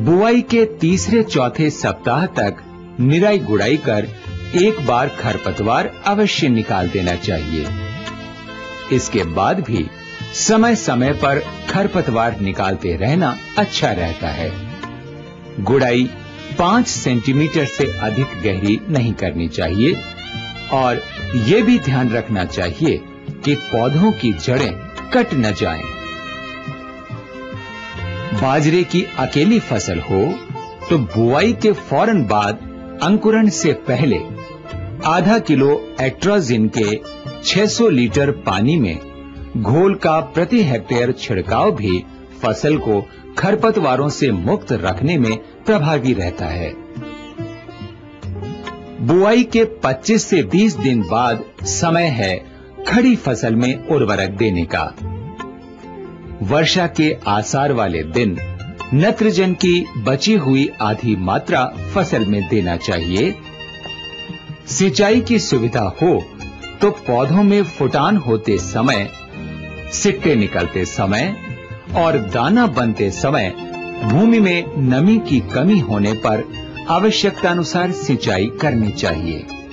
बुआई के तीसरे चौथे सप्ताह तक निराई गुड़ाई कर एक बार खरपतवार अवश्य निकाल देना चाहिए। इसके बाद भी समय समय पर खरपतवार निकालते रहना अच्छा रहता है। गुड़ाई 5 सेंटीमीटर से अधिक गहरी नहीं करनी चाहिए और ये भी ध्यान रखना चाहिए कि पौधों की जड़ें कट न जाएं। बाजरे की अकेली फसल हो तो बुआई के फौरन बाद अंकुरण से पहले आधा किलो एट्राजिन के 600 लीटर पानी में घोल का प्रति हेक्टेयर छिड़काव भी फसल को खरपतवारों से मुक्त रखने में प्रभावी रहता है। बुआई के 25 से 20 दिन बाद समय है खड़ी फसल में उर्वरक देने का। वर्षा के आसार वाले दिन नत्रजन की बची हुई आधी मात्रा फसल में देना चाहिए। सिंचाई की सुविधा हो तो पौधों में फुटान होते समय, सिट्टे निकलते समय और दाना बनते समय भूमि में नमी की कमी होने पर आवश्यकतानुसार सिंचाई करनी चाहिए।